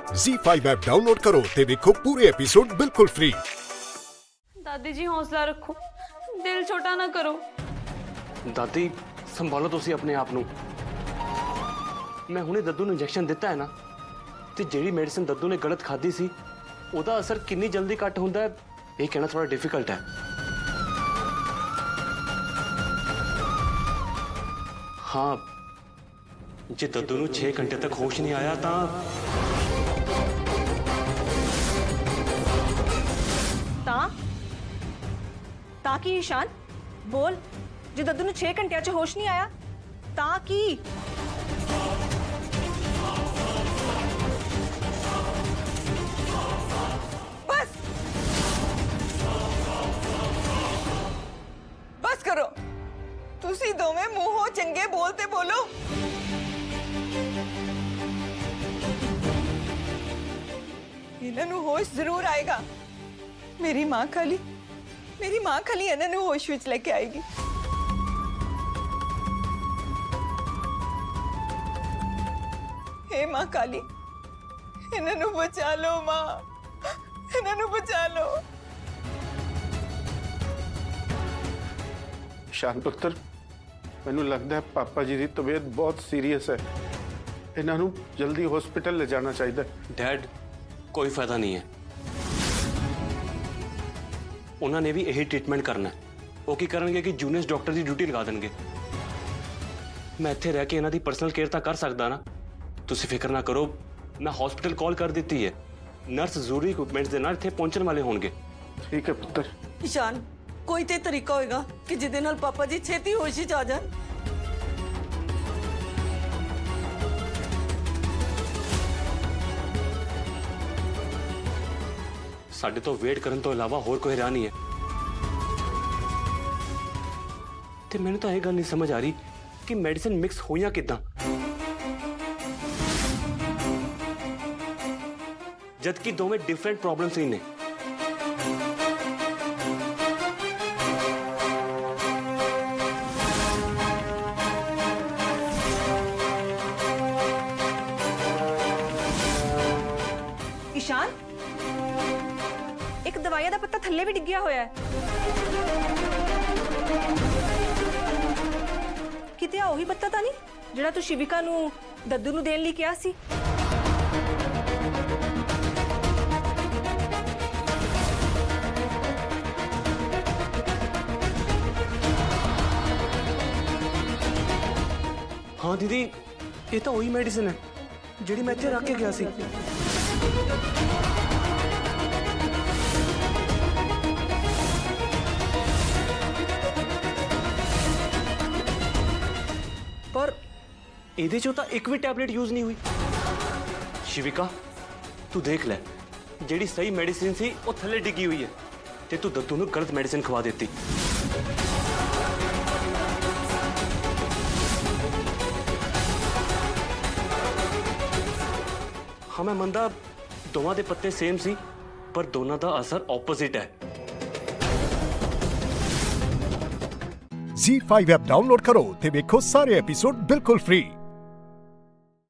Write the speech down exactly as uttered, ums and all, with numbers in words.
ज़ी five app download करो ते देखो पूरे एपिसोड बिल्कुल फ्री। दादी जी हौसला रखो, दिल छोटा ना करो। दादी संभालो तुसी अपने आप नू। मैं हुणे दद्दू नू इंजैक्शन दिता है ना, ते जेड़ी मेडिसिन दद्दू ने गलत खाधी सी ओदा असर कितनी जल्दी घट हुंदा है ये कहना थोड़ा डिफिकल्ट है। हाँ, जे दद्दू नू छे घंटे तक होश नहीं आया ता ता ता की ईशान बोल, जो दद्दू नू छे घंटे च होश नहीं आया ता की? बस बस करो, तुसी दोवें मूहों चंगे बोलते बोलो। इन्हां नू होश जरूर आएगा। मेरी मां खाली मेरी मां खाली इन्हां नू होश विच लेके आएगी। हे मां काली, इन्हां नू बचा लो मां, इन्हां नू बचा लो। शान पुत्र, मैनू लगता है पापा जी की तबीयत बहुत सीरीयस है, इन्हां नू जल्दी हॉस्पिटल ले जाना चाहिए। डैड कोई फायदा नहीं है, उन्होंने भी यही ट्रीटमेंट करना है। वो की करेंगे कि जूनियर डॉक्टर की ड्यूटी लगा देंगे। मैं इत्थे रह के इन्हां दी पर्सनल केयर तो कर सकदा ना। तुसी फिक्र ना करो, मैं हॉस्पिटल कॉल कर दी है, नर्स जरूरी इक्विपमेंट्स दे नाल इत्थे पहुंचने वाले होंगे। ठीक है पुत्र। ईशान, कोई ते तरीका होएगा कि जिदे नाल पापा जी छेती होश च आ जान। साडे तो वेट करने तो इलावा होर कोई राह नहीं है। ते मैंने तो यह गल नहीं समझ आ रही कि मेडिसिन मिक्स होइयां किदां, जबकि दोवें डिफरेंट प्रॉब्लम्स ही ने। ईशान, एक दवाइयां दा पत्ता थल्ले भी डिग्गिया होया है। किते आ ओही पत्ता ता नहीं जिहड़ा तू शिविका नू दद्दू नू देण लई किहा सी? हाँ दीदी, ये तो वही मेडिसिन है जिहड़ी मैं इत्थे रख के गया सी। पर इहदे चों तां एक भी टैबलेट यूज नहीं हुई। शिविका तू देख ले, जिहड़ी सही मेडिसिन सी वो थल्ले डिगी हुई है ते तू दद्दू नूं गलत मेडिसिन खवा देती। हाँ मैं मनदा दोवां दे पत्ते सेम सी, पर दोनों का असर ऑपोजिट है। ज़ी फाइव ऐप डाउनलोड करो ते देखो सारे एपिसोड बिल्कुल फ्री।